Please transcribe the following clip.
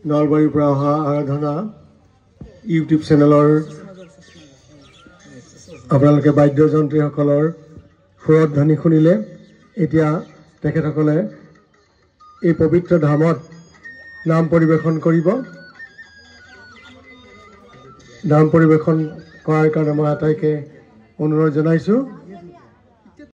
নলবাৰীৰ পৰা অহা আৰাধনা ইউটিউব চেনেলৰ আপোনালোকে বাদ্যযন্ত্ৰীসকলৰ সুৰধ্বনি শুনিলে। এতিয়া তেখেতসকলে এই পবিত্ৰ ধামত নাম পৰিৱেশন কৰিব। নাম পৰিৱেশন কৰাৰ কাৰণে মই আটাইকে অনুৰোধ জনাইছোঁ।